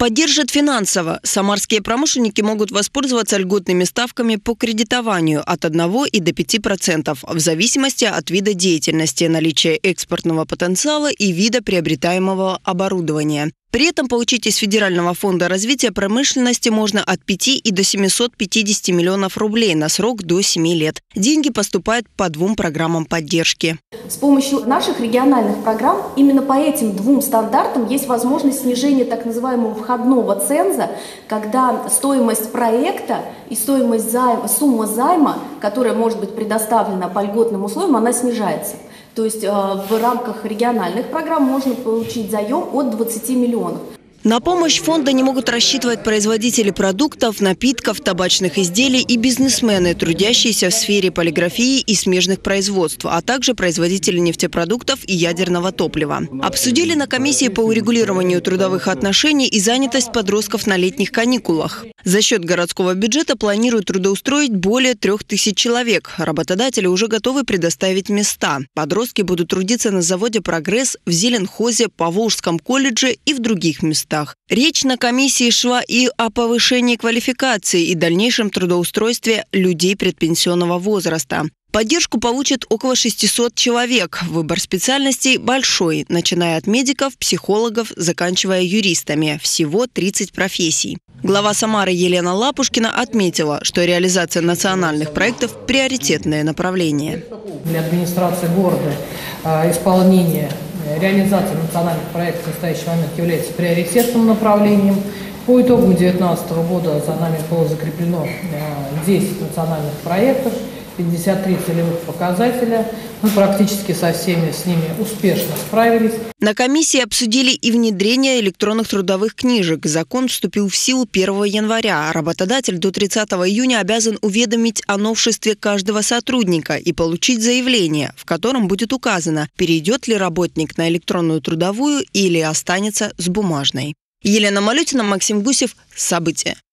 Поддержит финансово. Самарские промышленники могут воспользоваться льготными ставками по кредитованию от 1 и до 5% в зависимости от вида деятельности, наличия экспортного потенциала и вида приобретаемого оборудования. При этом получить из Федерального фонда развития промышленности можно от 5 и до 750 миллионов рублей на срок до 7 лет. Деньги поступают по 2 программам поддержки. С помощью наших региональных программ именно по этим 2 стандартам есть возможность снижения так называемого входного ценза, когда стоимость проекта и стоимость займа, сумма займа, которая может быть предоставлена по льготным условиям, она снижается. То есть в рамках региональных программ можно получить заем от 20 миллионов. На помощь фонда не могут рассчитывать производители продуктов, напитков, табачных изделий и бизнесмены, трудящиеся в сфере полиграфии и смежных производств, а также производители нефтепродуктов и ядерного топлива. Обсудили на комиссии по урегулированию трудовых отношений и занятость подростков на летних каникулах. За счет городского бюджета планируют трудоустроить более 3000 человек. Работодатели уже готовы предоставить места. Подростки будут трудиться на заводе «Прогресс», в Зеленхозе, Поволжском колледже и в других местах. Речь на комиссии шла и о повышении квалификации и дальнейшем трудоустройстве людей предпенсионного возраста. Поддержку получат около 600 человек. Выбор специальностей большой, начиная от медиков, психологов, заканчивая юристами. Всего 30 профессий. Глава Самары Елена Лапушкина отметила, что реализация национальных проектов – приоритетное направление. Для администрации города реализация национальных проектов в настоящий момент является приоритетным направлением. По итогу 2019 года за нами было закреплено 10 национальных проектов, 53 целевых показателя. Мы практически со всеми с ними успешно справились. На комиссии обсудили и внедрение электронных трудовых книжек. Закон вступил в силу 1 января. Работодатель до 30 июня обязан уведомить о новшестве каждого сотрудника и получить заявление, в котором будет указано, перейдет ли работник на электронную трудовую или останется с бумажной. Елена Малютина, Максим Гусев. События.